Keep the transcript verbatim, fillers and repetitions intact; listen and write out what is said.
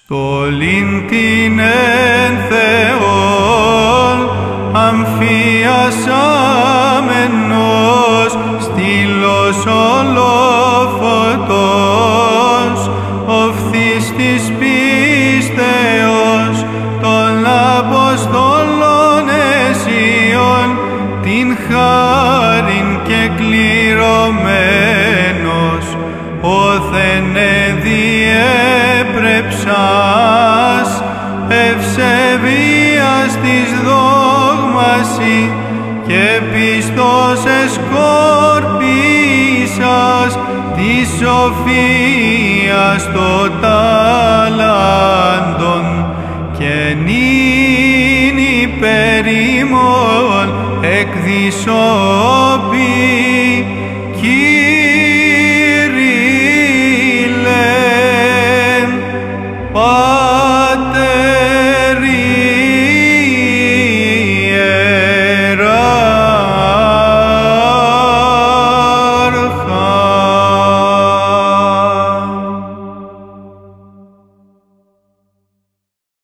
Στολήν την εν Θεόν αμφιασάμενος, στήλος ολοφωτός, οφθής της πίστεως των Αποστόλων εσίων, την χάριν και κληρωμένος, όθεν εδιέπρεψας ευσεβίας της δόγμαση και πιστός εσκορπίσας της σοφίας το τάλαντον και νυν υπέρ ημών εκδισώπη Κύριε.